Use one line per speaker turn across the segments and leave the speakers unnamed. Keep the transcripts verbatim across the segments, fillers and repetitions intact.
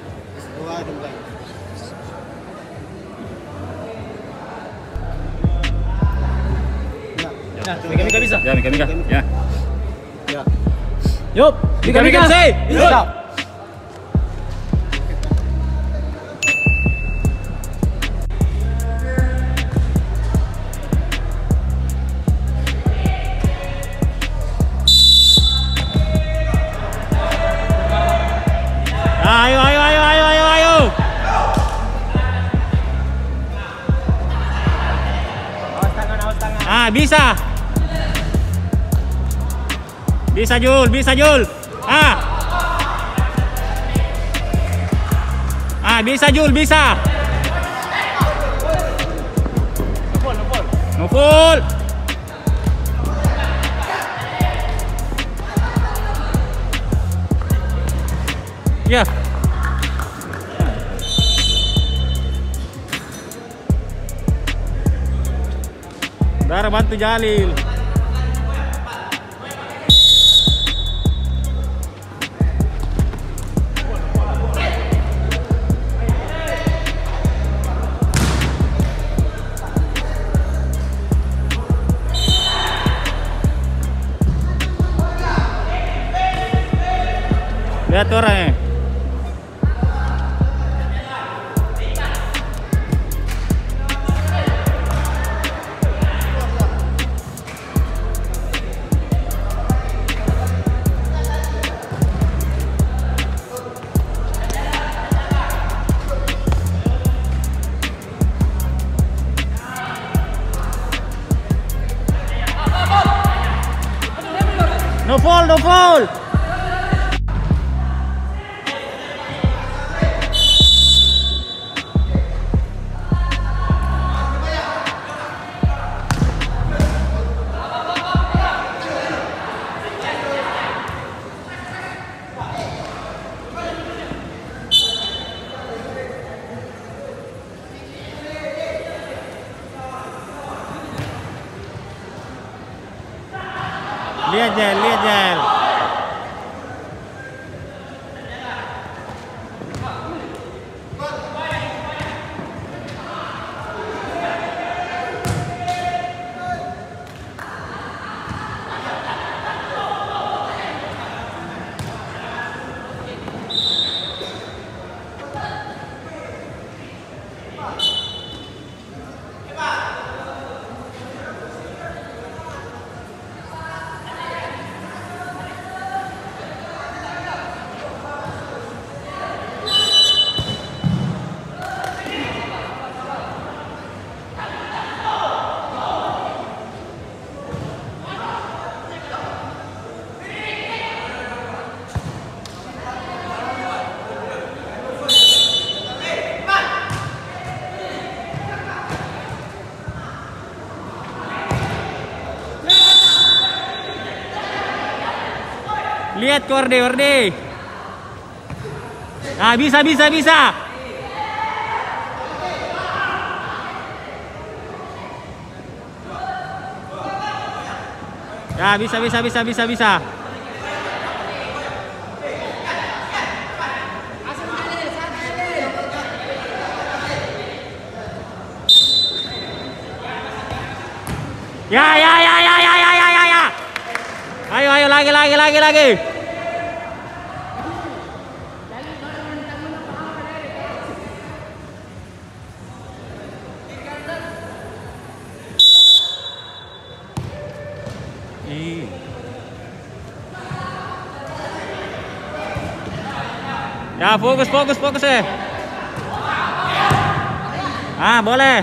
Dua dimulai.
Ya, Mika bisa.
Ya, Mika Mika. Ya.
Ya.
Yup,
Mika Mika say.
Bisa.
Ayo ayo ayo ayo ayo ayo.
Awas tangan, awas tangan.
Ah, bisa. Bisa Jul, bisa Jul. Ah. Ah, bisa Jul, bisa.
Nopol, nopol.
Nuful. Ya. Dara bantu Jalil. Lihat orangnya. No fall, no fall. Lihat Jel, lihat Jel. Lihat ke Orde, Orde. Ah, bisa, bisa, bisa. Ya, bisa, bisa, bisa, bisa, bisa. Ya, ya, ya, ya, ya, ya, ya, ya, ya. Ayo, ayo, lagi, lagi, lagi, lagi. Ih. Ya, fokus, fokus, fokus ya. Ah, boleh.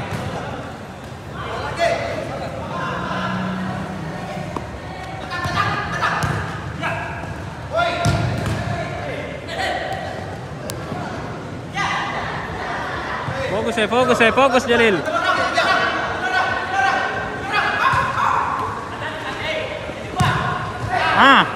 Fokus ya, fokus ya, fokus Jalil. Ah.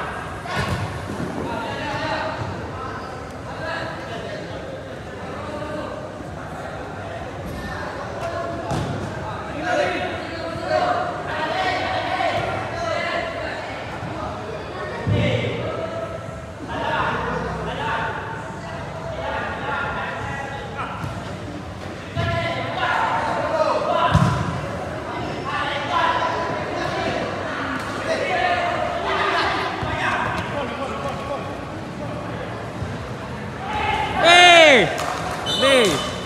Wardi.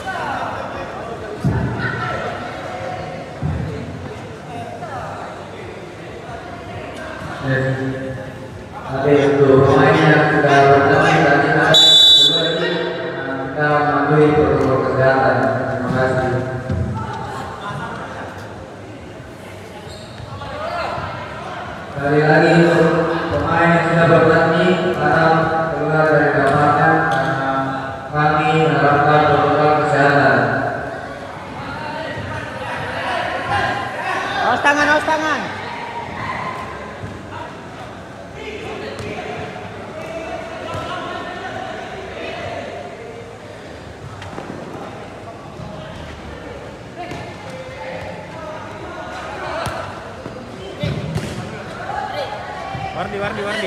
Oke, untuk pemain yang sudah bertemu tadi kembali kita mematuhi protokol kesehatan. Terima kasih. Sekali lagi untuk pemain yang sudah bertanding harap keluar dari lapangan karena kami menerapkan protokol kesehatan.
Awas tangan, awas tangan.
Wardi, Wardi, Wardi.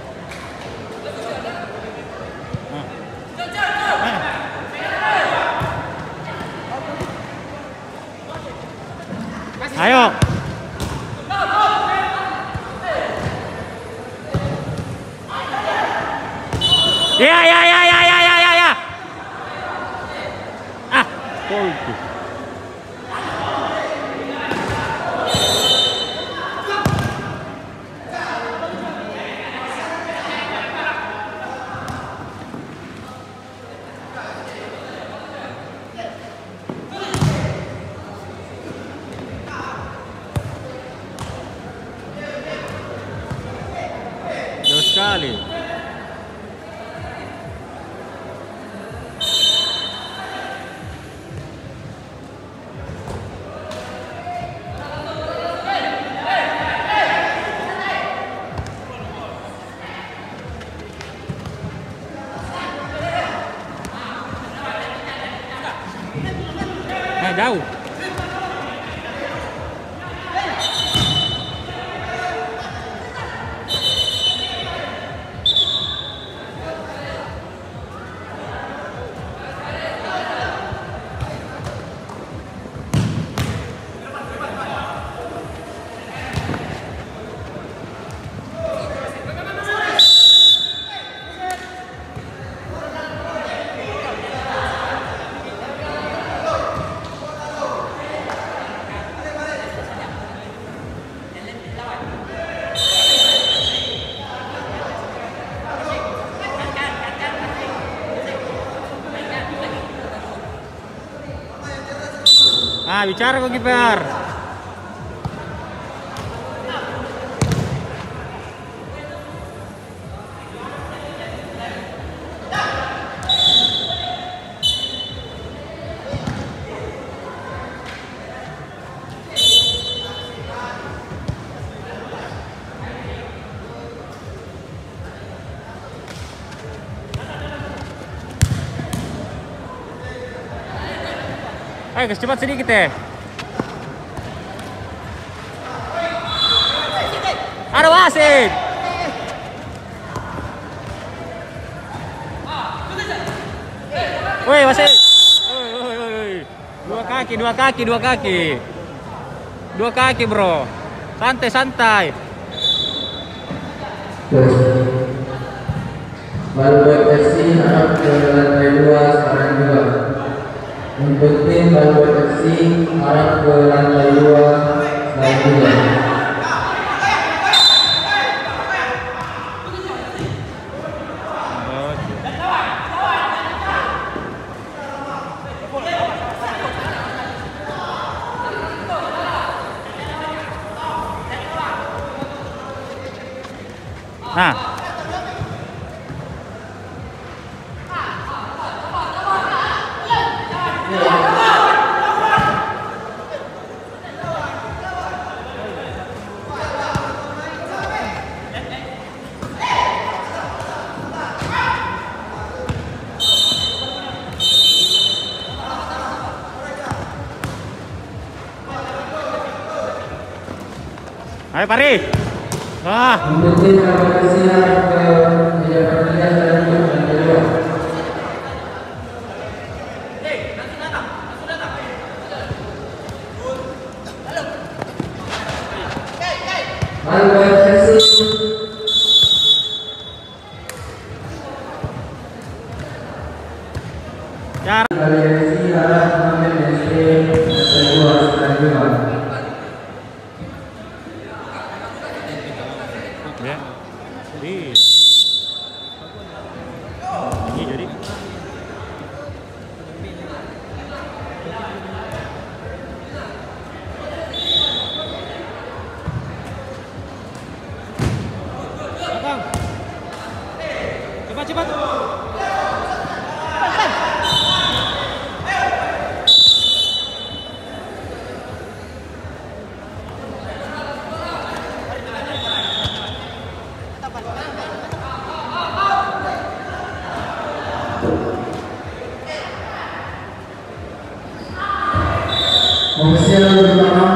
Ah. Ayo. Ya, ya, ya, ya, ya, ya, ya, ya. Ah, gol. Jauh sekali. Nah, jauh. Ah, bicara kok kiper. Ayo, cepat sedikit ya. Ada wasit. Woi, wasit. Woi, woi, woi. Dua kaki, dua kaki, dua kaki. Dua kaki, bro. Santai, santai.
Balbuet F C harap ke lantai dua sekarang juga. Untuk tim Balbuet F C harap ke lantai dua sekarang juga.
Nah, ayo Pari. Wah.
Untuk tim Balbuet F C harap ke meja pertandingan sekarang juga lantai dua. Balbuet F C
Cara.
Dari Desi arah pengamen Desi S P dua Selanjutnya.
Ya. Jadi. Ini jadi.
Datang. Cepat cepat.
Ofisial pertama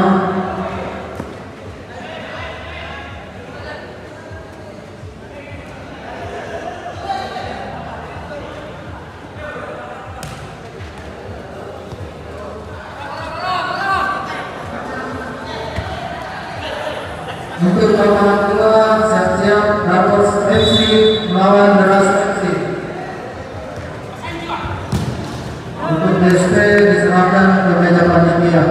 untuk pertama kedua siap-siap rapor F C melawan Deras F C. Untuk D S P diserahkan ke meja panitia.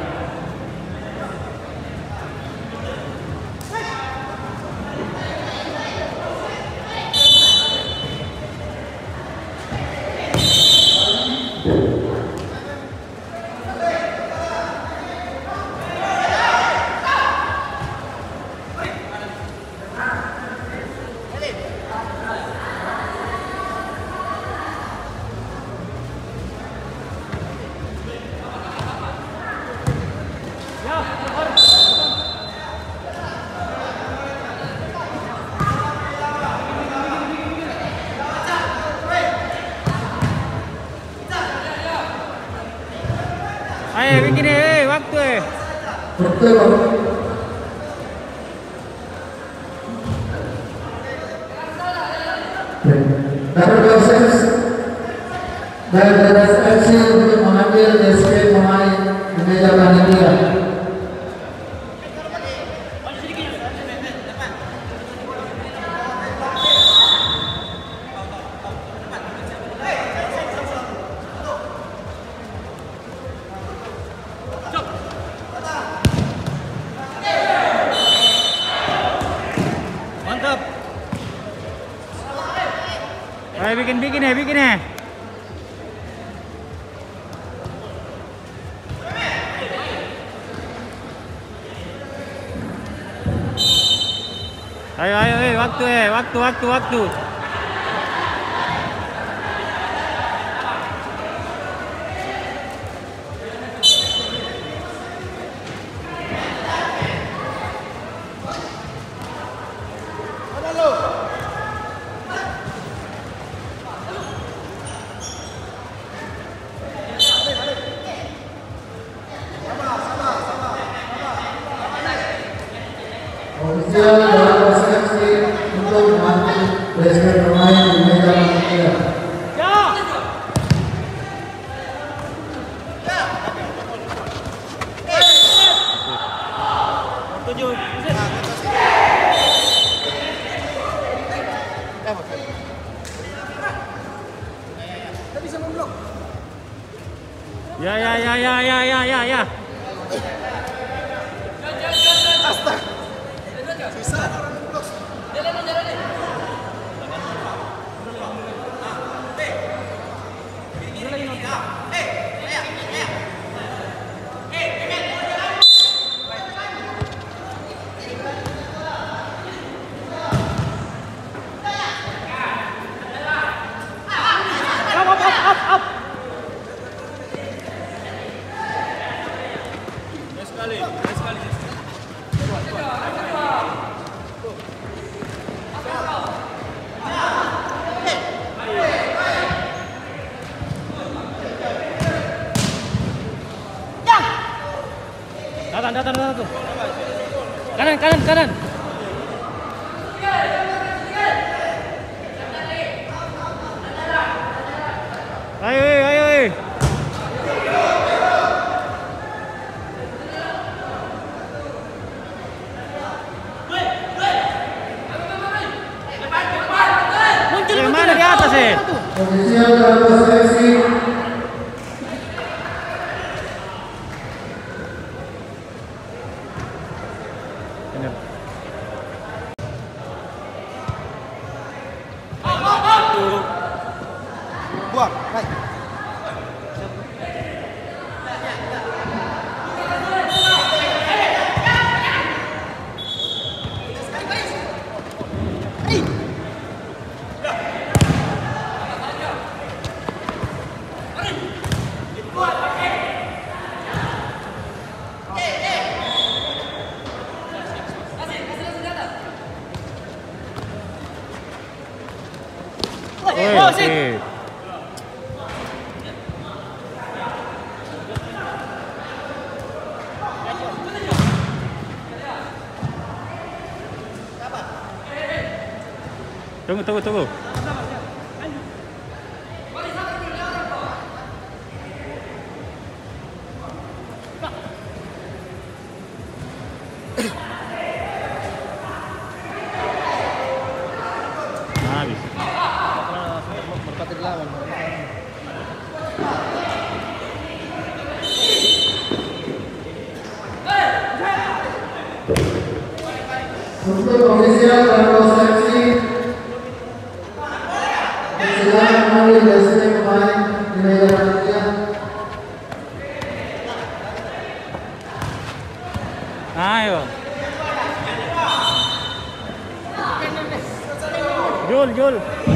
Ayo bikin eh waktu eh.
Betul. Dapat proses dari Deras F C untuk mengambil D S P pemain di meja panitia.
Mantap.
Ayo bikin bikin eh bikin eh. Ayo ayo eh waktu eh waktu waktu waktu.
Ofisial dalam persepsi untuk mengambil D S P pemain di meja panitia.
Ya. Tujuh.
Ya ya ya ya ya ya ya ya.
Up up up up up. Datang datang datang tuh. Kanan kanan kanan.
Ayo eh ayo eh.
Muncul
Yang
muncul.
mana di atas eh?
Ofisial dalam persepsi
Oke. Tunggu, tunggu, tunggu. Habis.
Merpati lawan.
Untuk ofisial dan prosesi silakan kembali dari sini pemain di meja panitia.
Ayo. Jul, Jul.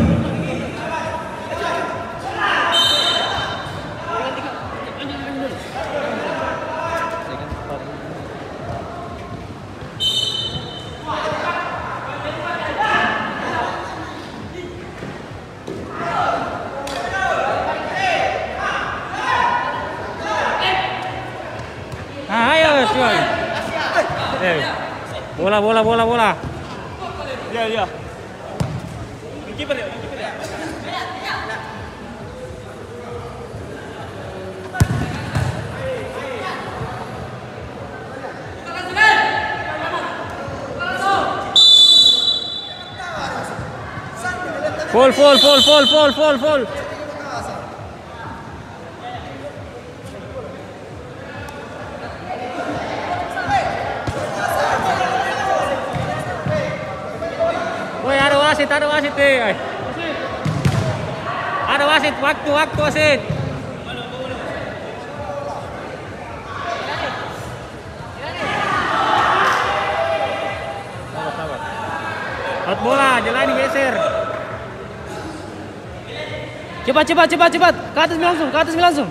Ah, ayo, cuy. Eh, bola, bola, bola, bola.
Ya, ya. Kiper ya, kiper ya.
Full, full, full, full, full, full, full. Woi, ada wasit, ada wasit deh. Ada wasit, waktu, waktu wasit. Out bola, jalan geser.
Cepat, cepat, cepat, cepat. Ke atas langsung, ke atas langsung.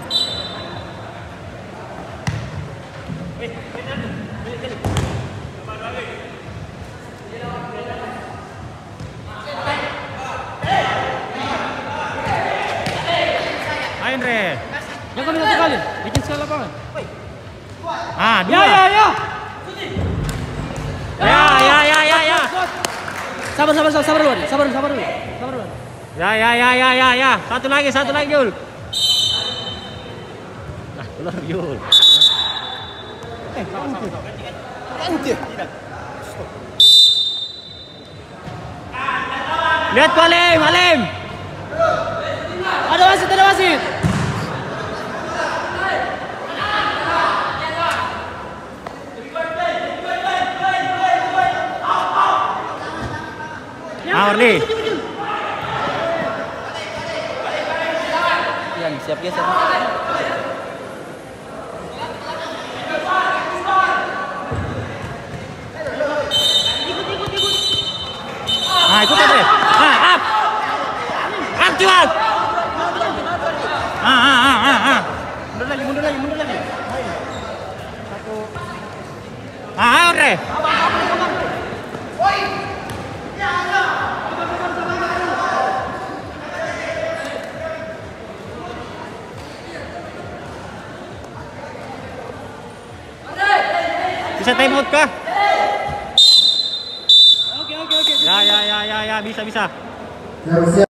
Ayo, Andre.
Yang kami satu kali, bikin sekali lapangan.
Ah, dua.
Ya, ya, ya.
Ya, ya, ya, ya, ya.
Sabar, sabar, sabar, sabar dulu, sabar, sabar dulu, sabar dulu.
Ya, ya, ya, ya, ya, ya. Satu lagi, satu lagi, Jul. Nah, keluar, Jul. Lihat Malim, Malim.
Ada wasit, ada wasit.
Ah, Orli.
Yang siap geser.
Ah, ikut deh. Ah, up. Up, Jual. Ah, ah, ah, ah, ah.
Mundur lagi, mundur lagi, mundur lagi.
Ah, ayo, Orli. Bisa time out kah?
Oke, oke, oke.
Ya, ya, ya, ya, ya, bisa, bisa.
Siap-siap.